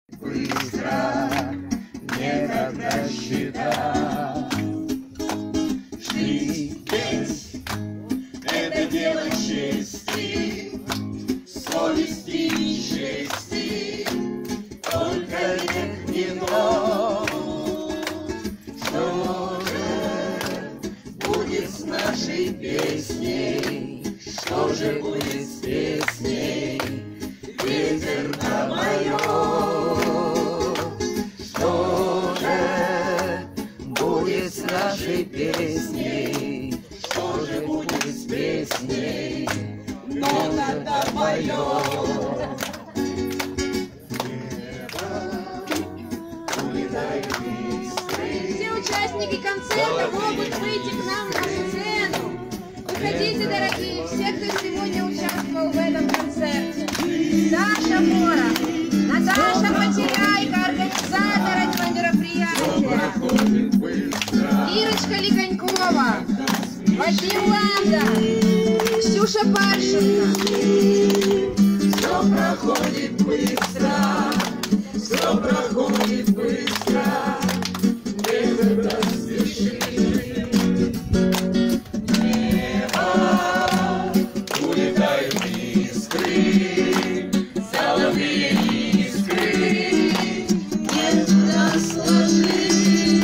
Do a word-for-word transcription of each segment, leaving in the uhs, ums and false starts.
Быстро, не как на счетах. Жизнь здесь — это дело чести, совести и чести, только век не то. Что же будет с нашей песней? Что же будет с песней? Ветер домоет. Что же будет с нашей песней? Что же будет с песней? Нота домоет. Все участники концерта могут выйти к нам на сцену. Выходите, дорогие, все, кто сегодня участвовал в этом концерте. Даша Мора, Наташа Потеряйка, организатор этого мероприятия. Ирочка Ликонькова, Вадим Ланда, Ксюша Паршенко. Все проходит быстро, все проходит быстро, некогда спеши. Небо улетают искры, золотые искры, некуда сложить.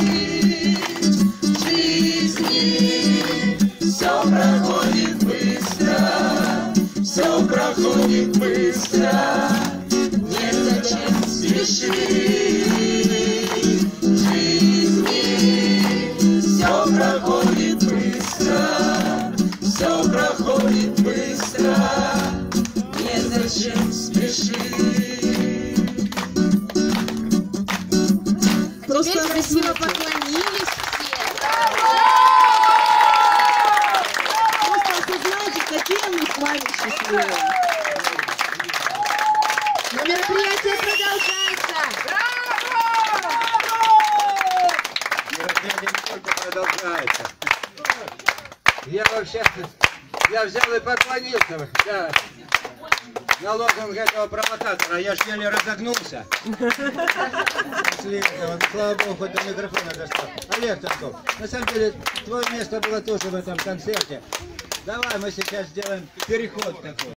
В жизни все проходит быстро, все проходит быстро, незачем спешить. В жизни все проходит быстро, все проходит быстро, незачем спешить. Просто красиво поклонились все. Просто осознайте, какие мы с вами счастливые. Но мероприятие продолжается. Мероприятие не только продолжается. Я вообще, я взял и поклонился, да, на лозунг этого провокатора. Я ж еле разогнулся. После этого, слава богу, хоть до микрофона достал. Олег Танков, на самом деле, твое место было тоже в этом концерте. Давай мы сейчас сделаем переход такой.